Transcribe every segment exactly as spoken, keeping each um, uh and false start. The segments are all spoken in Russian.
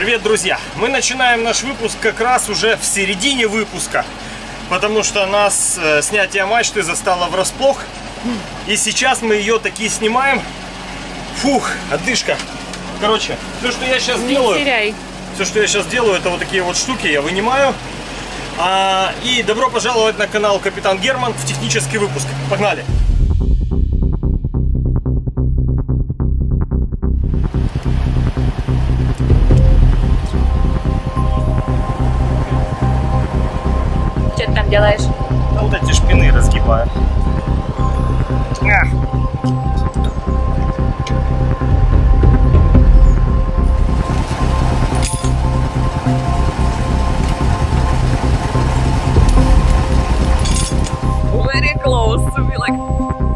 Привет, друзья! Мы начинаем наш выпуск как раз уже в середине выпуска, потому что нас э, снятие мачты застало врасплох, и сейчас мы ее таки снимаем. Фух, одышка. Короче, все, что я сейчас Не делаю, теряй. все, что я сейчас делаю, это вот такие вот штуки я вынимаю. А, и добро пожаловать на канал Капитан Герман в технический выпуск. Погнали! Что ты там делаешь? Да вот эти шпины разгибаю. Very close to be like.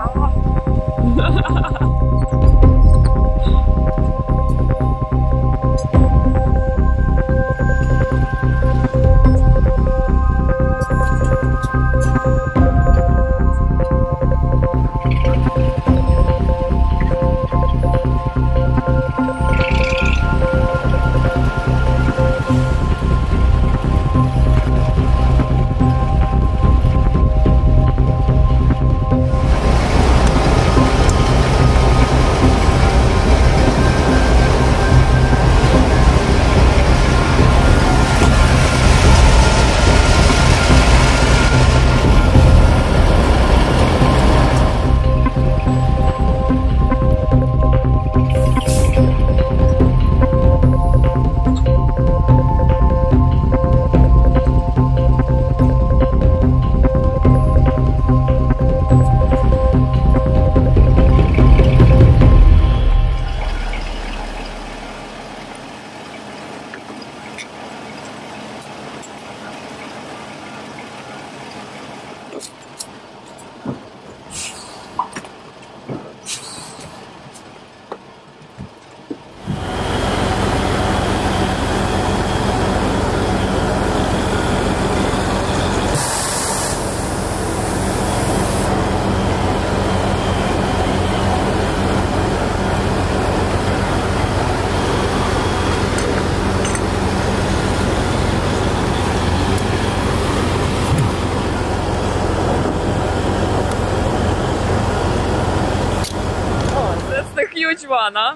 That's the huge one, huh?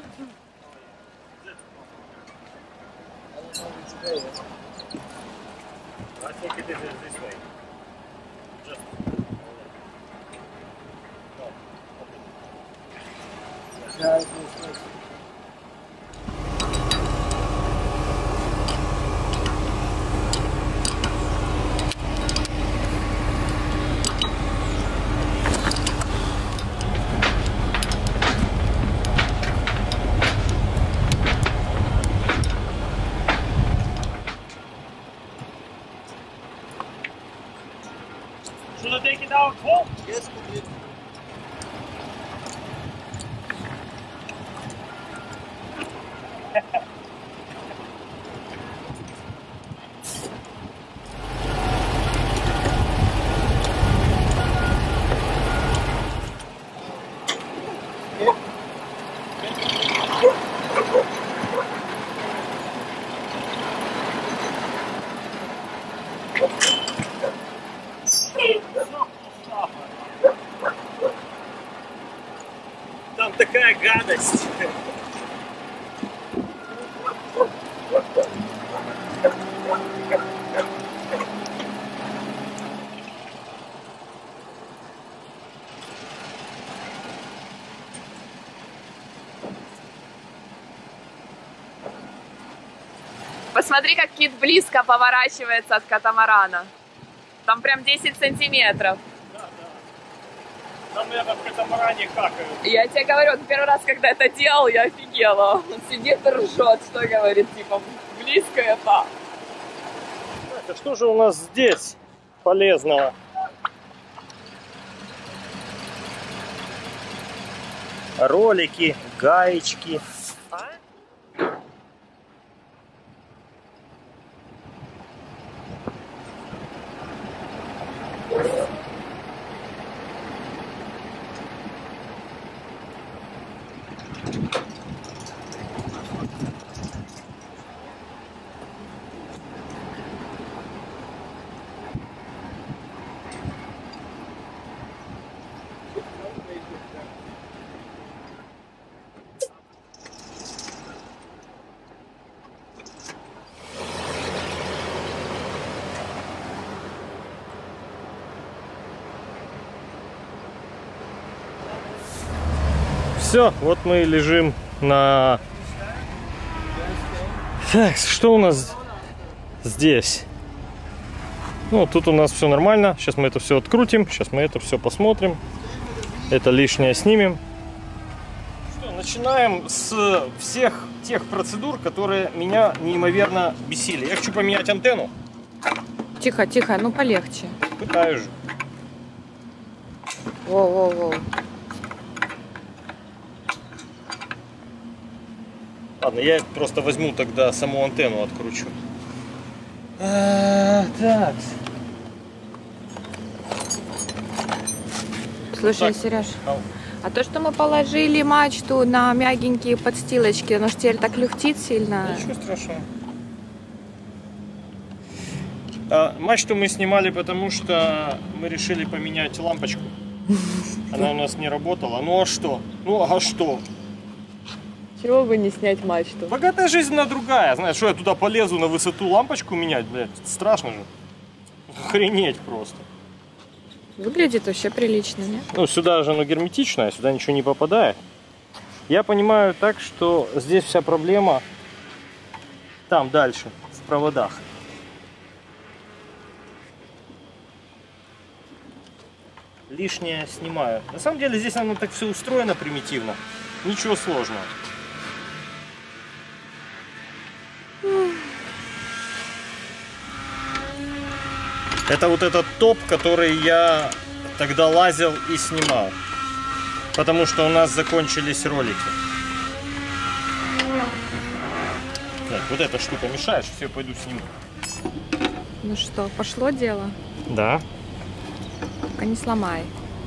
I think it is this way. Just should I take it out home? Yes, please. Там такая гадость. Посмотри, как кит близко поворачивается от катамарана. Там прям десять сантиметров. Да, да. Там, наверное, в катамаране какают. Я тебе говорю, он первый раз, когда это делал, я офигела. Он сидит и ржет, что говорит, типа, близко это. Это что же у нас здесь полезного? Ролики, гаечки. Все, вот мы лежим на... Так, что у нас здесь? Ну, тут у нас все нормально. Сейчас мы это все открутим. Сейчас мы это все посмотрим. Это лишнее снимем. Что, начинаем с всех тех процедур, которые меня неимоверно бесили. Я хочу поменять антенну. Тихо, тихо, ну полегче. Пытаюсь же. Воу-воу-воу. Ладно, я просто возьму тогда саму антенну, откручу. А, так. Слушай, Так. Сереж, а то, что мы положили мачту на мягенькие подстилочки, оно ж теперь так люхтит сильно. Ничего страшного. А, мачту мы снимали, потому что мы решили поменять лампочку. Она у нас не работала. Ну а что? Ну а что? Чего бы не снять мачту? Богатая жизнь, она другая. Знаешь, что я туда полезу на высоту лампочку менять, блядь? Страшно же. Охренеть просто. Выглядит вообще прилично, нет? Ну, сюда же оно герметичное, сюда ничего не попадает. Я понимаю так, что здесь вся проблема там дальше, в проводах. Лишнее снимаю. На самом деле здесь оно так все устроено примитивно. Ничего сложного. Это вот этот топ, который я тогда лазил и снимал. Потому что у нас закончились ролики. Так, вот эта штука мешает, все, пойду сниму. Ну что, пошло дело? Да. Только не сломай.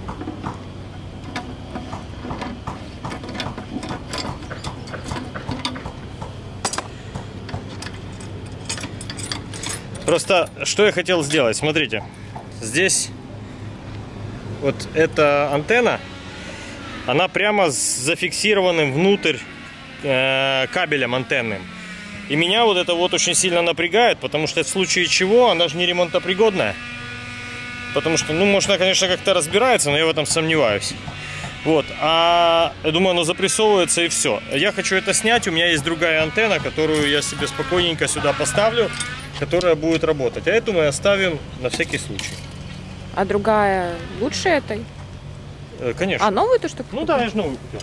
Просто, что я хотел сделать, смотрите. Здесь вот эта антенна, она прямо с зафиксированным внутрь э, кабелем антенным. И меня вот это вот очень сильно напрягает, потому что в случае чего она же не ремонтопригодная. Потому что, ну, может, она, конечно, как-то разбирается, но я в этом сомневаюсь. Вот, а я думаю, оно запрессовывается и все. Я хочу это снять, у меня есть другая антенна, которую я себе спокойненько сюда поставлю, которая будет работать. А эту мы оставим на всякий случай. А другая лучше этой? Э, конечно. А новую то что? Ну да, я же новую купил.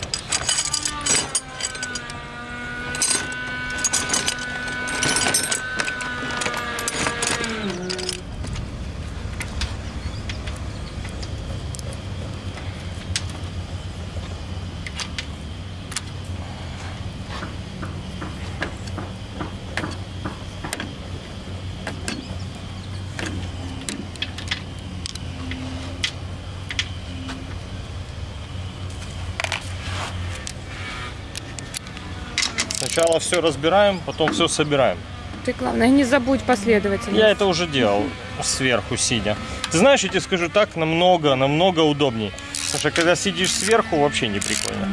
Сначала все разбираем, потом все собираем. Ты, главное, не забудь последовательно. Я это уже делал сверху сидя. Ты знаешь, я тебе скажу так, намного, намного удобней. Потому что когда сидишь сверху, вообще не прикольно.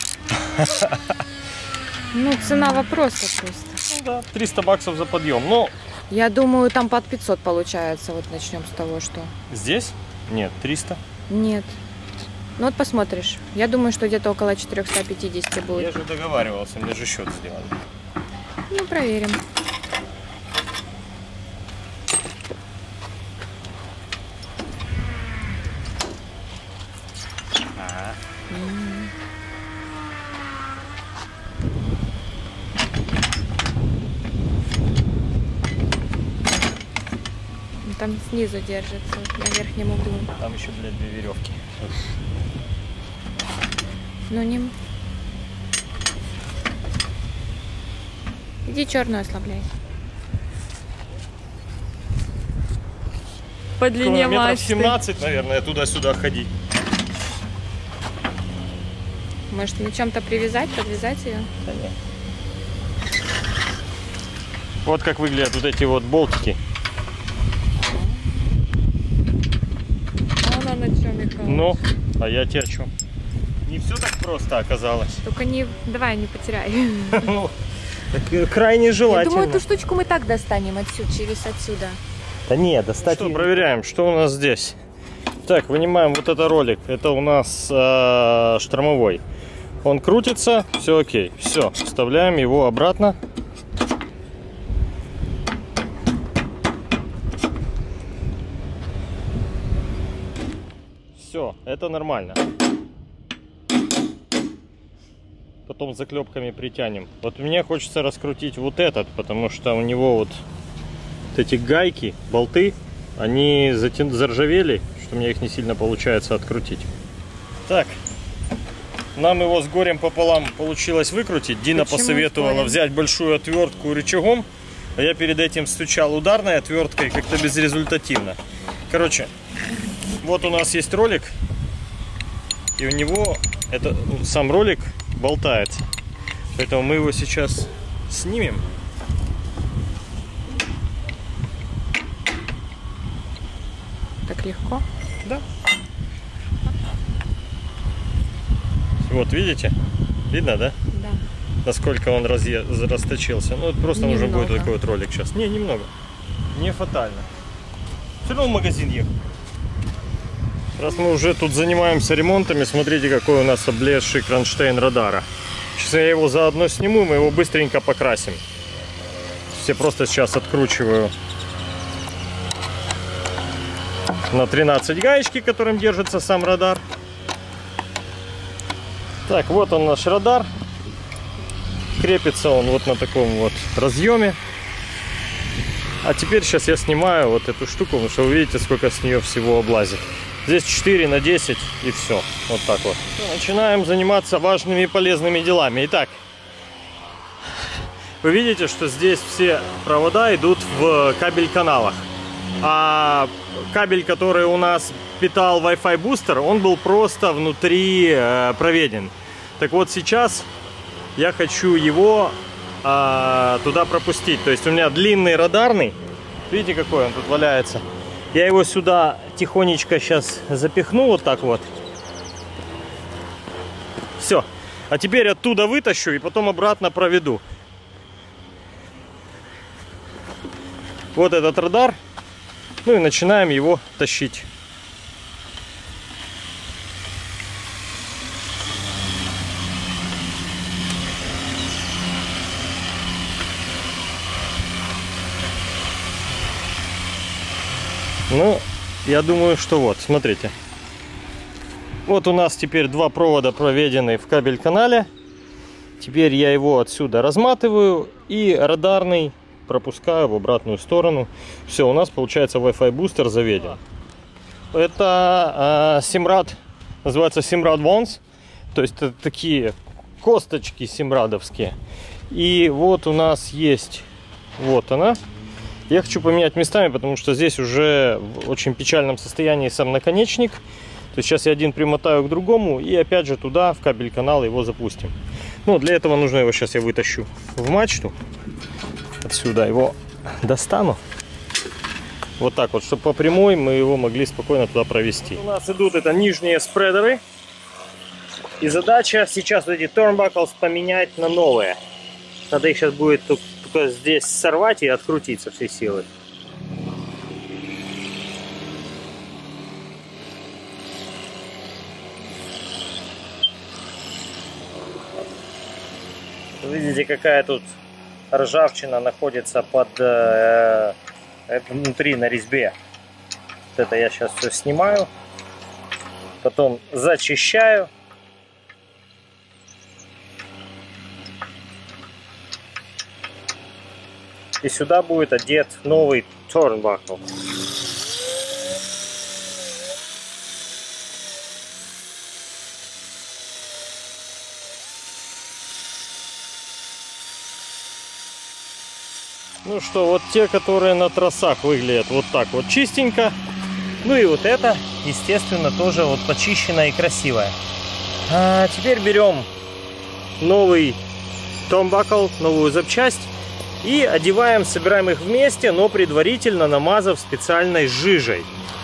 Ну, цена вопроса просто. Ну да, триста баксов за подъем. Но Я думаю, там под пятьсот получается. Вот начнем с того, что... здесь? Нет, триста. Нет. Ну вот посмотришь. Я думаю, что где-то около четырёхсот пятидесяти будет. Я же договаривался, мне же счет сделали. Ну, проверим. А. М. Там снизу держится, вот на верхнем углу. Там еще, блядь, две веревки. Ну не... Иди черную ослабляй. По длине Метров мачты. семнадцать, наверное, туда-сюда ходить. Может, на чем-то привязать, подвязать ее? Да нет. Вот как выглядят вот эти вот болтики. А она на чем, Михаил? Ну, а я тебе о чем? Не все так просто оказалось. Только не... Давай, не потеряй. Ну, так крайне Я желательно. думаю, эту штучку мы так достанем отсюда, через отсюда. Да нет, достать. Что, проверяем, что у нас здесь. Так, вынимаем вот этот ролик. Это у нас э, штормовой. Он крутится, все окей. Все, вставляем его обратно. Все, это нормально. Потом заклепками притянем. Вот мне хочется раскрутить вот этот, потому что у него вот, вот эти гайки, болты, они затя... заржавели, что мне их не сильно получается открутить. Так, нам его с горем пополам получилось выкрутить. Дина Почему посоветовала взять большую отвертку рычагом, а я перед этим стучал ударной отверткой, как-то безрезультативно. Короче, вот у нас есть ролик, и у него это, сам ролик болтается. Поэтому мы его сейчас снимем. Так легко? Да. Вот, видите? Видно, да? Да. Насколько он разъе... расточился. Ну, это просто немного. Нужен будет такой вот ролик сейчас. Не, немного. Не фатально. Все равно в магазин ехал. Раз мы уже тут занимаемся ремонтами, смотрите, какой у нас облезший кронштейн радара. Сейчас я его заодно сниму, мы его быстренько покрасим. Я просто сейчас откручиваю на тринадцать гаечки, которым держится сам радар. Так, вот он наш радар. Крепится он вот на таком вот разъеме. А теперь сейчас я снимаю вот эту штуку, потому что вы видите, сколько с нее всего облазит. Здесь четыре на десять и все. Вот так вот. Начинаем заниматься важными и полезными делами. Итак, вы видите, что здесь все провода идут в кабель-каналах. А кабель, который у нас питал Wi-Fi бустер, он был просто внутри э, проведен. Так вот сейчас я хочу его э, туда пропустить. То есть у меня длинный радарный. Видите, какой он тут валяется? Я его сюда тихонечко сейчас запихну вот так вот. Все. А теперь оттуда вытащу и потом обратно проведу. Вот этот радар. Ну и начинаем его тащить. Ну, я думаю, что вот, смотрите. Вот у нас теперь два провода проведены в кабель-канале. Теперь я его отсюда разматываю и радарный пропускаю в обратную сторону. Все, у нас получается Wi-Fi бустер заведен. Это э, Simrad, называется Simrad Ones. То есть это такие косточки симрадовские. И вот у нас есть, вот она. Я хочу поменять местами, потому что здесь уже в очень печальном состоянии сам наконечник. То есть сейчас я один примотаю к другому и опять же туда, в кабель-канал, его запустим. Ну, для этого нужно его сейчас я вытащу в мачту. Отсюда его достану. Вот так вот, чтобы по прямой мы его могли спокойно туда провести. У нас идут это нижние спредеры. И задача сейчас эти turnbuckles поменять на новые. Надо их сейчас будет только здесь сорвать и открутить со всей силы. Видите, какая тут ржавчина находится под э, внутри на резьбе. Вот это я сейчас все снимаю, потом зачищаю. И сюда будет одет новый turnbuckle. Ну что, вот те, которые на тросах выглядят вот так вот чистенько. Ну и вот это, естественно, тоже вот почищенное и красивое. А теперь берем новый turnbuckle, новую запчасть. И одеваем, собираем их вместе, но предварительно намазав специальной жижей.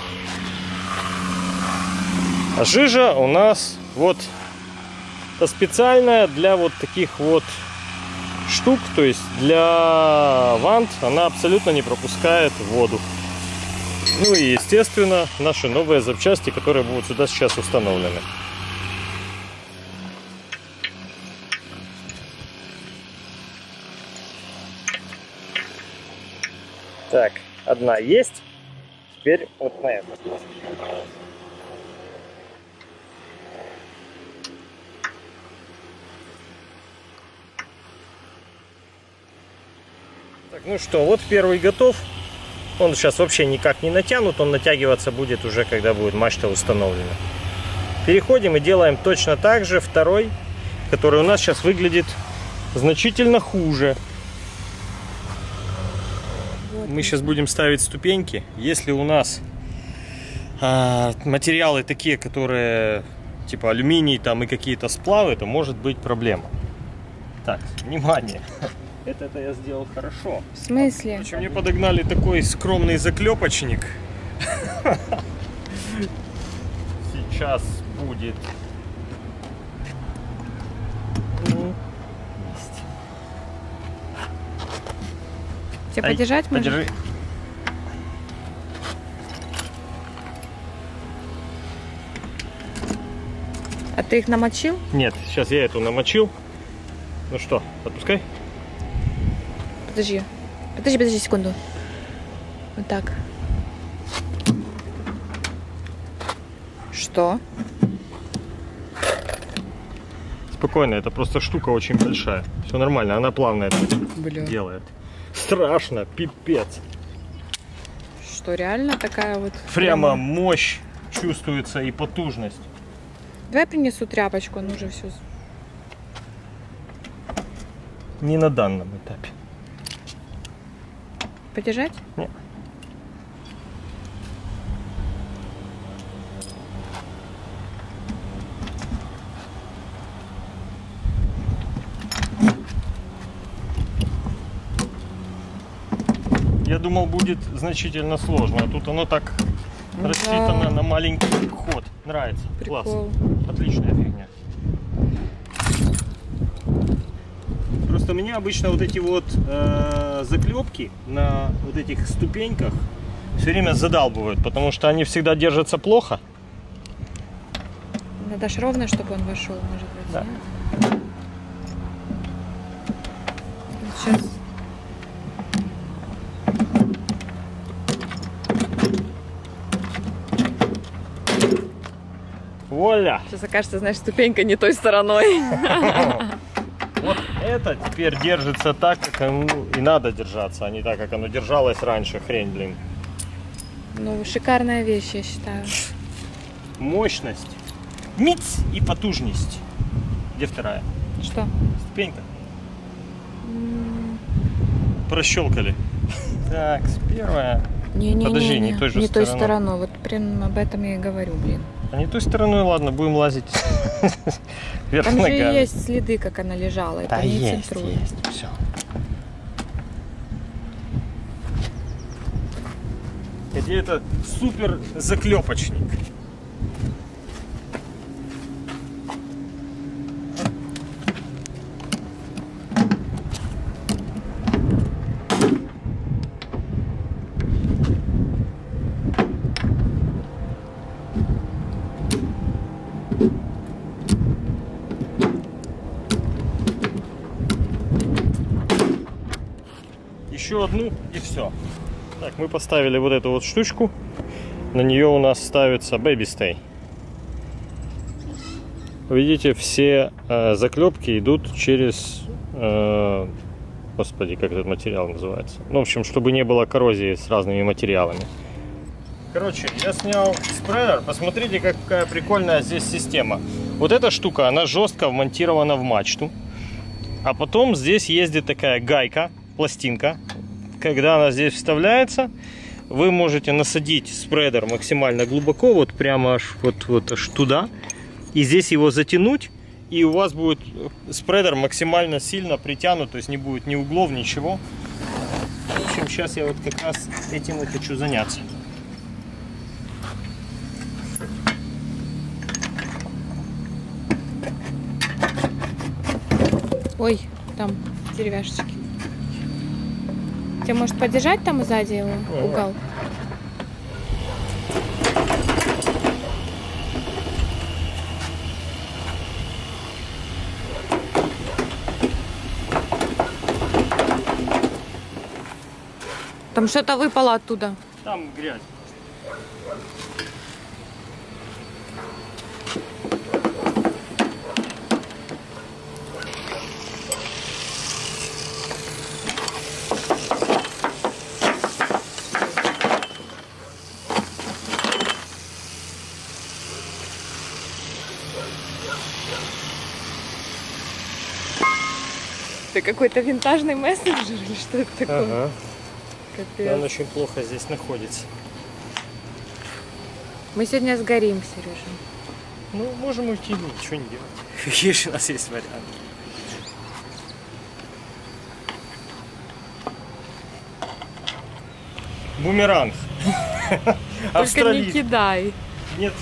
А жижа у нас вот специальная для вот таких вот штук, то есть для вант. Она абсолютно не пропускает воду. Ну и естественно наши новые запчасти, которые будут сюда сейчас установлены. Так, одна есть. Теперь вот на эту. Так, ну что, вот первый готов. Он сейчас вообще никак не натянут, он натягиваться будет уже, когда будет мачта установлена. Переходим и делаем точно так же второй, который у нас сейчас выглядит значительно хуже. Мы сейчас будем ставить ступеньки. Если у нас а, материалы такие, которые типа алюминий там и какие-то сплавы, то может быть проблема. Так, внимание. Это, это я сделал хорошо. В смысле? Причем мне подогнали такой скромный заклепочник. Сейчас будет. Тебе подержать можно? Подержи. А ты их намочил? Нет, сейчас я эту намочил. Ну что, отпускай. Подожди. Подожди, подожди секунду. Вот так. Что? Спокойно, это просто штука очень большая. Все нормально, она плавно это Бля. делает. Страшно, пипец. Что, реально такая вот... Прямо мощь чувствуется и потужность. Давай принесу тряпочку, он уже все... Не на данном этапе. Подержать? Нет. Я думал, будет значительно сложно, а тут оно так да. рассчитано на маленький ход. Нравится. Прикол. Класс. Отличная фигня. Просто меня обычно вот эти вот э, заклепки на вот этих ступеньках все время задалбывают, потому что они всегда держатся плохо. Надо ж ровно, чтобы он вошел, может быть. Да. Сейчас. Вуаля! Сейчас окажется, знаешь, ступенька не той стороной. Вот это теперь держится так, как ему и надо держаться, а не так, как оно держалось раньше. Хрень, блин. Ну, шикарная вещь, я считаю. Мощность, миц и потужность. Где вторая? Что? Ступенька. Прощелкали. Так, первая. Не, не, Подожди, не, не, не той же не той стороной. стороной. Вот прям об этом я и говорю, блин. А не той стороной, ладно, будем лазить вверх Там же ногами. есть следы, как она лежала. Это Да не есть, центрует. есть, все. Где это супер заклепочник. Еще одну и все. Так, мы поставили вот эту вот штучку. На нее у нас ставится Baby Stay. Видите, все э, заклепки идут через... Э, господи, как этот материал называется? Ну, в общем, чтобы не было коррозии с разными материалами. Короче, я снял спредер. Посмотрите, какая прикольная здесь система. Вот эта штука, она жестко вмонтирована в мачту. А потом здесь ездит такая гайка, пластинка. Когда она здесь вставляется, вы можете насадить спредер максимально глубоко, вот прямо аж вот, вот аж туда. И здесь его затянуть, и у вас будет спредер максимально сильно притянут, то есть не будет ни углов, ничего. В общем, сейчас я вот как раз этим и хочу заняться. Ой, там деревяшечки. Тебе может подержать там сзади его угол? Там что-то выпало оттуда. Там грязь. Это какой-то винтажный мессенджер или что это такое? Ага. Капец. Он очень плохо здесь находится. Мы сегодня сгорим, Сережа. Ну, можем уйти, ничего не делать. Какие же у нас есть варианты? Бумеранг. Только не кидай. Нет.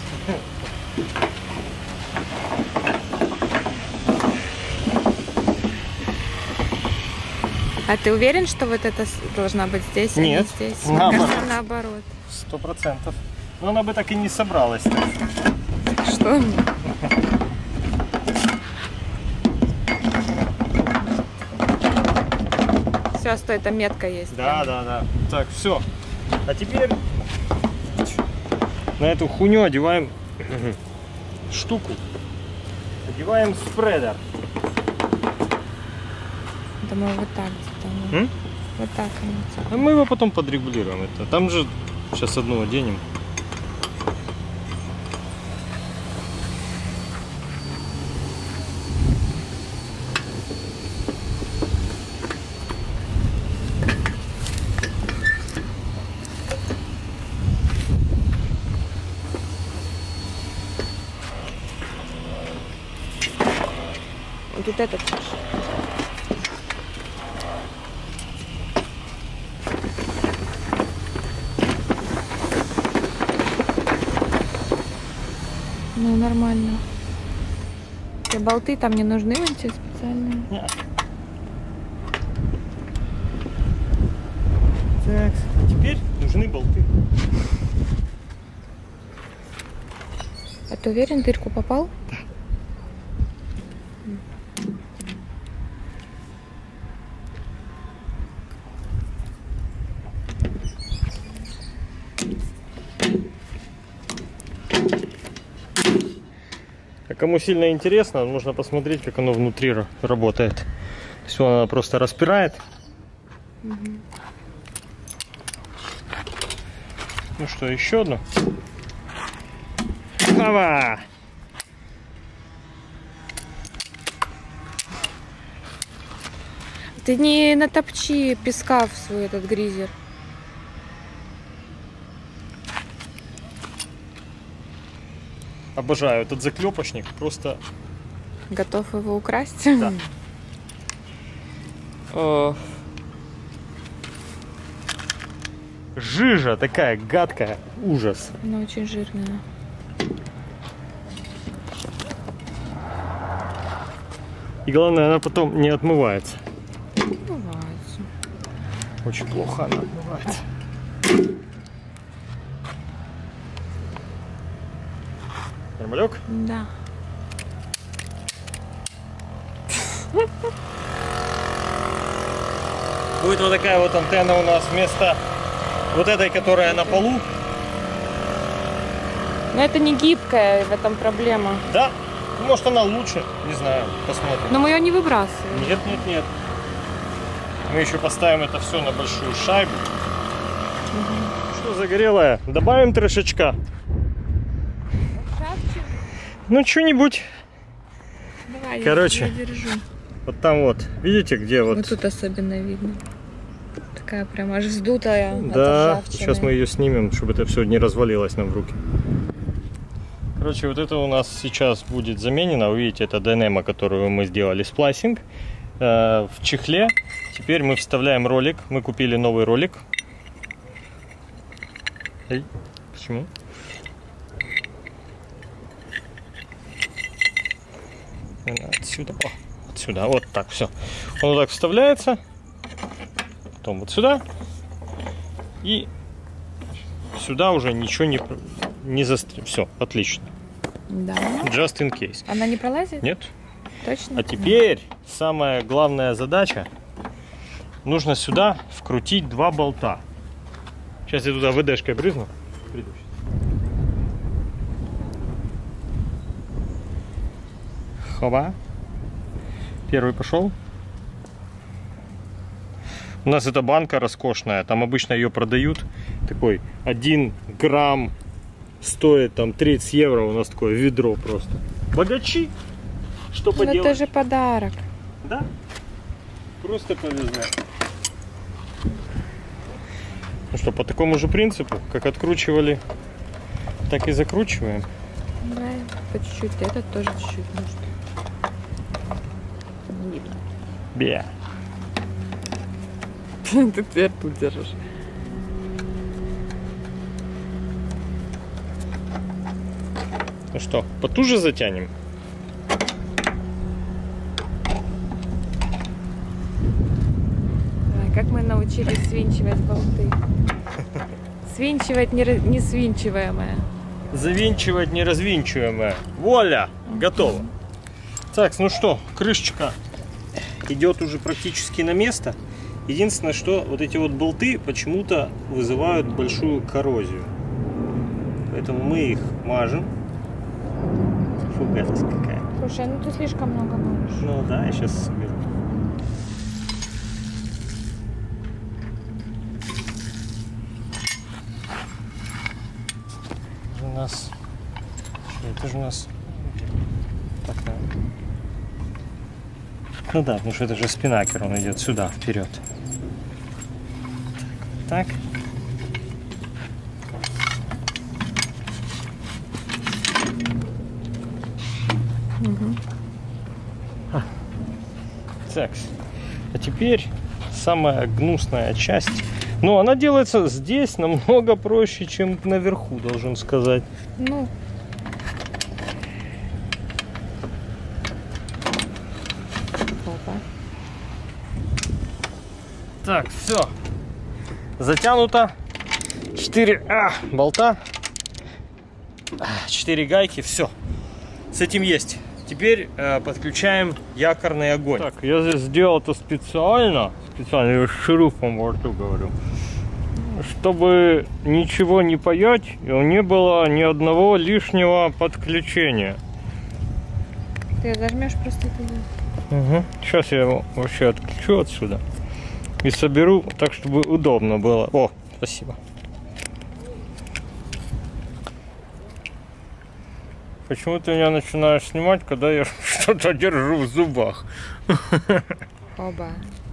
А ты уверен, что вот это должна быть здесь, Нет. а не здесь? Наоборот. Мне кажется, наоборот. Сто процентов. Но она бы так и не собралась. Что? Все, стой, там метка есть. Да, да, да. Так, все. А теперь на эту хуйню одеваем штуку. Одеваем спредер. Думаю, вот так где-то. М? Вот так. А мы его потом подрегулируем. Это. Там же сейчас одну оденем. Вот этот. Ну, нормально. Те болты там не нужны, вон те специальные. Нет. Так, теперь нужны болты. А ты уверен, дырку попал? Да. А кому сильно интересно, нужно посмотреть, как оно внутри работает. То есть она просто распирает. Угу. Ну что, еще одно? Ава! Ты не натопчи песка в свой этот гризер. Обожаю этот заклепочник, просто... Готов его украсть? Да. О. Жижа такая гадкая, ужас. Она очень жирная. И главное, она потом не отмывается. Отмывается. Очень плохо она отмывается. Нормалек? Да. Будет вот такая вот антенна у нас вместо вот этой, которая на полу. Но это не гибкая, в этом проблема. Да? Может она лучше, не знаю, посмотрим. Но мы ее не выбрасываем. Нет, нет, нет. Мы еще поставим это все на большую шайбу. Угу. Что загорелое? Добавим трешечка. Шапчик? Ну, что-нибудь. Давай, короче, я держу. Вот там вот, видите, где вот... Вот тут особенно видно. Такая прям аж вздутая. Да, сейчас мы ее снимем, чтобы это все не развалилось нам в руки. Короче, вот это у нас сейчас будет заменено. Вы видите, это Dynamo, которую мы сделали сплайсинг. Э, в чехле. Теперь мы вставляем ролик. Мы купили новый ролик. Эй, почему? Отсюда, о, отсюда, вот так, все. Он вот так вставляется. Потом вот сюда. И сюда уже ничего не, не застрял. Все, отлично. Да. Just in case. Она не пролазит? Нет. Точно? А теперь самая главная задача. Нужно сюда вкрутить два болта. Сейчас я туда ВДшкой брызну. Приду. Хоба. Первый пошел. У нас эта банка роскошная. Там обычно ее продают. Такой один грамм стоит там тридцать евро. У нас такое ведро просто. Богачи. Что Ну, поделать? это же подарок. Да? Просто повезло. Ну что, по такому же принципу, как откручивали, так и закручиваем. Да, по чуть-чуть. Этот тоже чуть-чуть может. Бе. Ты теперь тут держишь. Ну что, потуже затянем? Ой, как мы научились свинчивать болты. Свинчивать не, ра- не свинчиваемое. Завинчивать неразвинчиваемое. Вуаля! Готово. Так, ну что, крышечка идет уже практически на место. Единственное, что вот эти вот болты почему-то вызывают большую коррозию. Поэтому мы их мажем. Фу, гадость какая. Слушай, ну ты слишком много можешь. Ну да, я сейчас соберу. Это у нас... Что это же у нас... Так, да. Ну да, потому что это же спинакер, он идет сюда, вперед. Так. Угу. А. Так. А теперь самая гнусная часть. Но она делается здесь намного проще, чем наверху, должен сказать. Ну. Опа. Так, все. Затянуто. четыре а, болта. четыре гайки. Все. С этим есть. Теперь э, подключаем якорный огонь. Так, я здесь сделал это специально. Специально, я с шурупом во рту говорю. Чтобы ничего не паять, и не было ни одного лишнего подключения. Ты зажмешь просто туда. Угу. Сейчас я его вообще отключу отсюда. И соберу так, чтобы удобно было. О, спасибо. Почему ты меня начинаешь снимать, когда я что-то держу в зубах? Оба.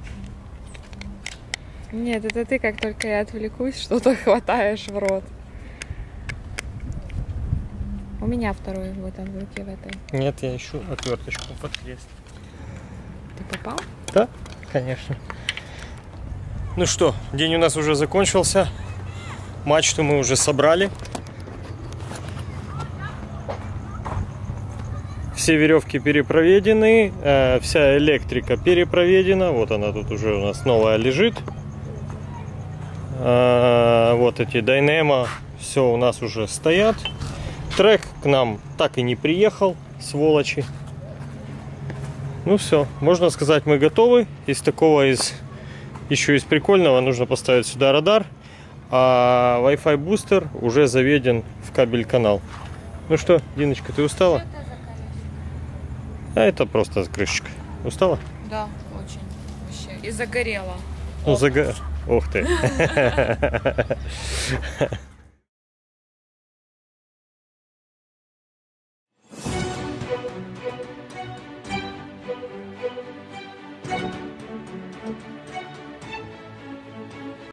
Нет, это ты, как только я отвлекусь, что-то хватаешь в рот. У меня второй вот он в руке в этой. Нет, я ищу отверточку под крест. Ты попал? Да, конечно. Ну что, день у нас уже закончился. Мачту мы уже собрали. Все веревки перепроведены, э, вся электрика перепроведена. Вот она тут уже у нас новая лежит. Э, вот эти Dynamo, все у нас уже стоят. Трек к нам так и не приехал, сволочи. Ну все, можно сказать, мы готовы. Из такого, из еще из прикольного, нужно поставить сюда радар. А Wi-Fi бустер уже заведен в кабель-канал. Ну что, Диночка, ты устала? А это просто крышечка. Устала? Да, очень. Вообще. И загорела. Ну, зага... Ух ты.